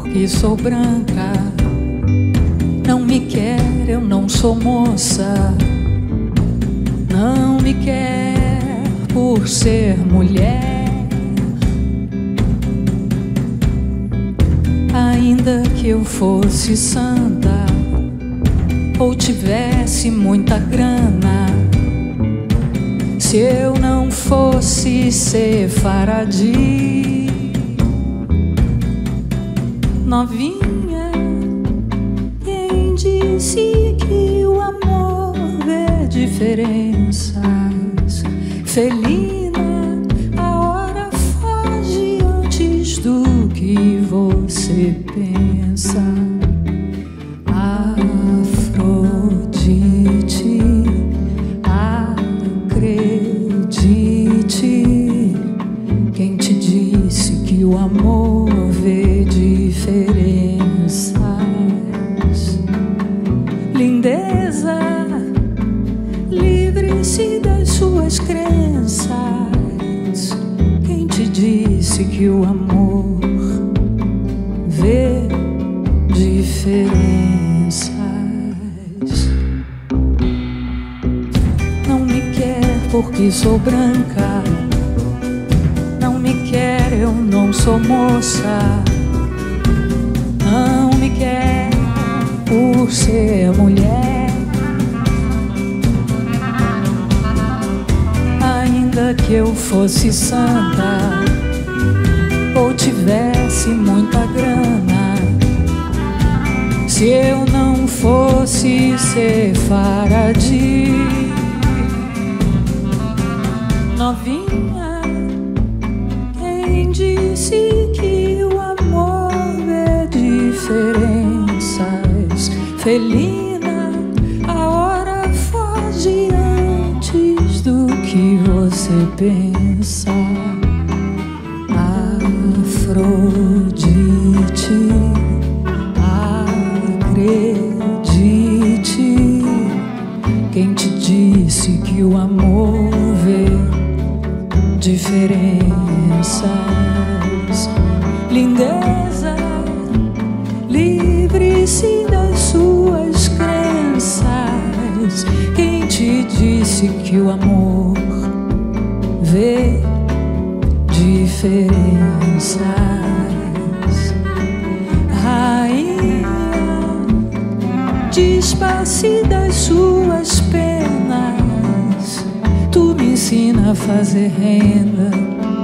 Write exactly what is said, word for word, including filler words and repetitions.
porque sou branca. Não me quer, eu não sou moça. Não me quer por ser mulher. Ainda que eu fosse santa ou tivesse muita grana, se eu não fosse sefaradi, novinha, quem disse que o amor vê diferenças? Felina, a hora foge antes do que você pensa. Afrodite, acredite, quem te disse que o amor vê diferenças? Lindeza, livre-se das suas crenças. Quem te disse que o amor vê diferenças? Não me quer porque sou branca. Não me quer, eu não sou moça. Não me quer por ser mulher. Ainda que eu fosse santa ou tivesse muita grana, se eu não fosse sefaradi, novinha, quem disse que o amor vê diferenças? Felina, a hora foge antes do que você pensa. Afrodite, acredite, quem te disse que o amor vê diferenças? Lindeza, livre-se das suas crenças. Quem te disse que o amor vê diferenças? Rainha, despace das suas penas. Tu me ensina a fazer renda